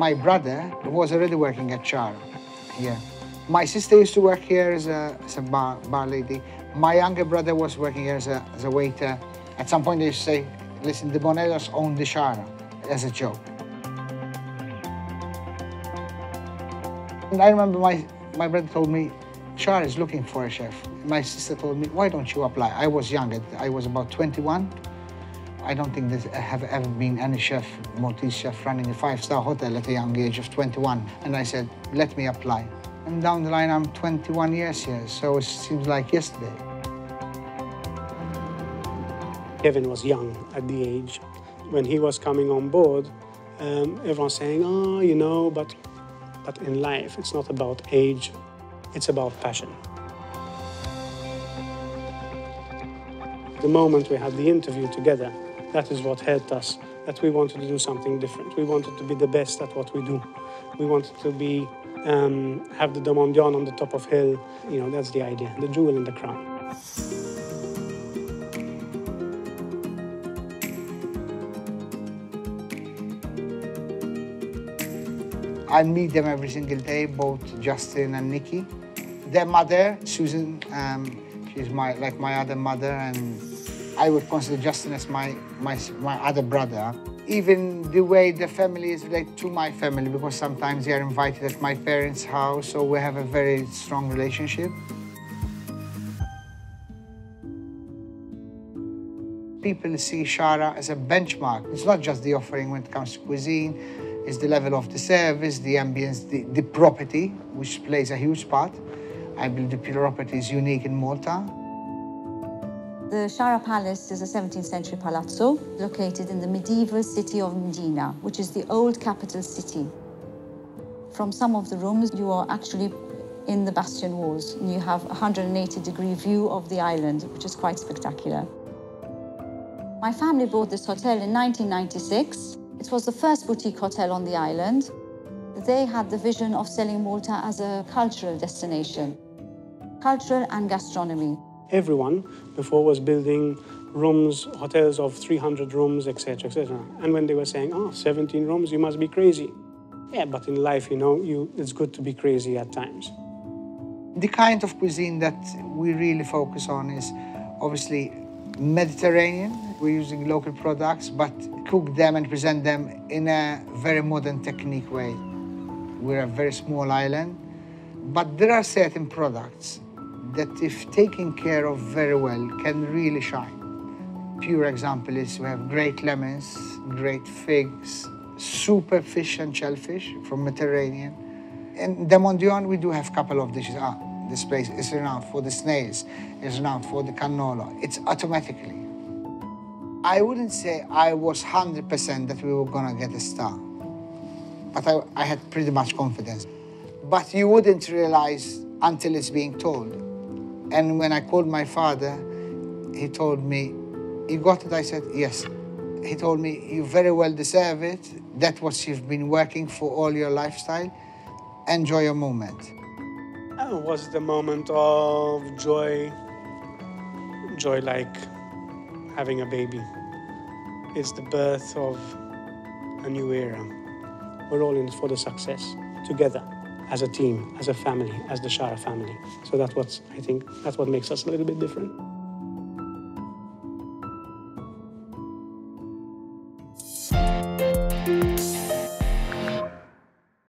My brother was already working at Xara here. My sister used to work here as a bar lady. My younger brother was working here as a waiter. At some point they used to say, listen, the Bonellos own the Xara, as a joke. And I remember my brother told me, Xara is looking for a chef. My sister told me, why don't you apply? I was young, I was about 21. I don't think there have ever been any chef, Maltese chef, running a five-star hotel at a young age of 21. And I said, let me apply. And down the line, I'm 21 years here, so it seems like yesterday. Kevin was young at the age. When he was coming on board, everyone's saying, oh, you know, but in life, it's not about age, it's about passion. The moment we had the interview together, that is what helped us, that we wanted to do something different. We wanted to be the best at what we do. We wanted to be, have the Mondion on the top of hill. You know, that's the idea, the jewel in the crown. I meet them every single day, both Justin and Nikki. Their mother, Susan, she's like my other mother, and I would consider Justin as my other brother. Even the way the family is related to my family, because sometimes they are invited at my parents' house, so we have a very strong relationship. People see Xara as a benchmark. It's not just the offering when it comes to cuisine, it's the level of the service, the ambience, the property, which plays a huge part. I believe the property is unique in Malta. The Xara Palace is a 17th century palazzo located in the medieval city of Mdina, which is the old capital city. From some of the rooms, you are actually in the bastion walls, and you have a 180-degree view of the island, which is quite spectacular. My family bought this hotel in 1996. It was the first boutique hotel on the island. They had the vision of selling Malta as a cultural destination, cultural and gastronomy. Everyone before was building rooms, hotels of 300 rooms, etc., etc. And when they were saying, oh, 17 rooms, you must be crazy. Yeah, but in life, you know, it's good to be crazy at times. The kind of cuisine that we really focus on is obviously Mediterranean. We're using local products, but cook them and present them in a very modern technique way. We're a very small island, but there are certain products that, if taken care of very well, can really shine. Pure example is we have great lemons, great figs, super fish and shellfish from Mediterranean. In the Mondion, we do have a couple of dishes. This place is renowned for the snails, is renowned for the cannolo. It's automatically. I wouldn't say I was 100% that we were gonna get a star, but I had pretty much confidence. But you wouldn't realize until it's being told. And when I called my father, he told me, you got it? I said, yes. He told me, you very well deserve it. That's what you've been working for all your lifestyle. Enjoy your moment. It was the moment of joy like having a baby. It's the birth of a new era. We're all in it for the success, together, as a team, as a family, as the Xara family. So that's what I think, that's what makes us a little bit different.